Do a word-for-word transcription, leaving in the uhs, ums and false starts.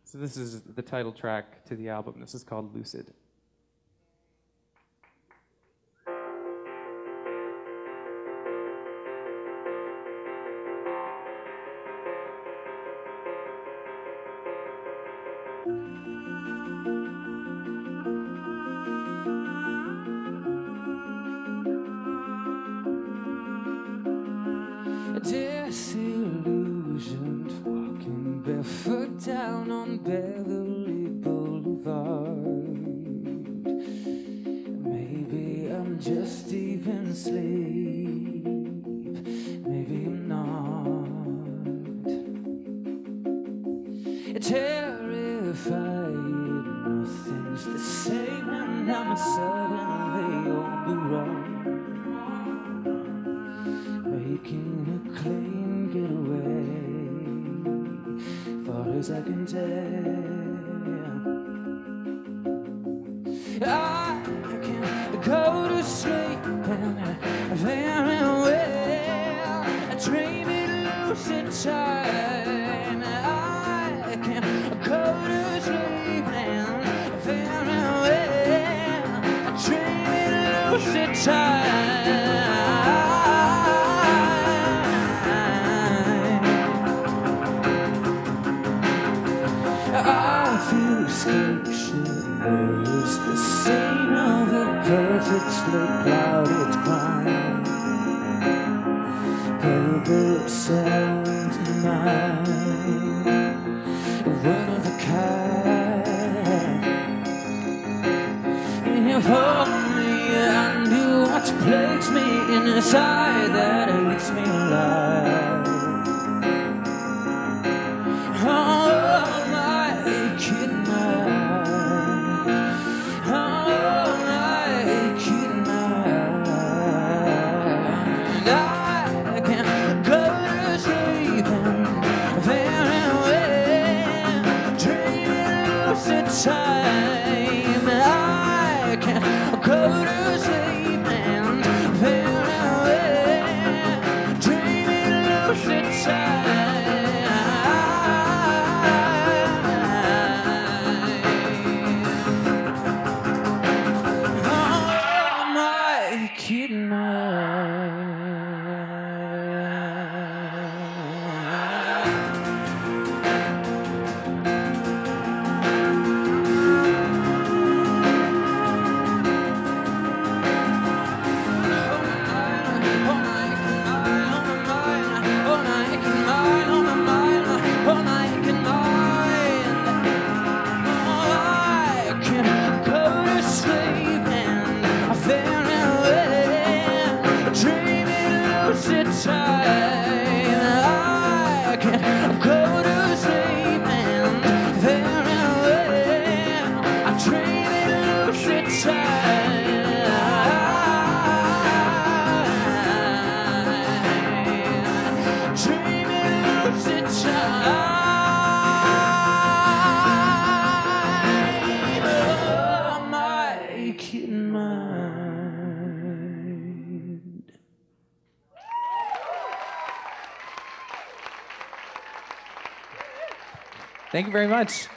So this is the title track to the album. This is called Lucid. Disillusioned, walking barefoot down on Beverly Boulevard. Maybe I'm just even asleep, maybe I'm not. Terrified, nothing's the same, and I'm suddenly on the run, making a clean getaway, far as I can tell. I can go to sleep and very well, I dream it lucid time. I can go to sleep and very well, I dream it lucid time. Where's the scene of a perfectly clouded crime? Purple sound mine, one of a kind. If only I knew what plagues me inside that eats me alive. Oh, my kid, time. I can go to sleep and very well, dreaming lucid time. Oh, my kid Thank you very much.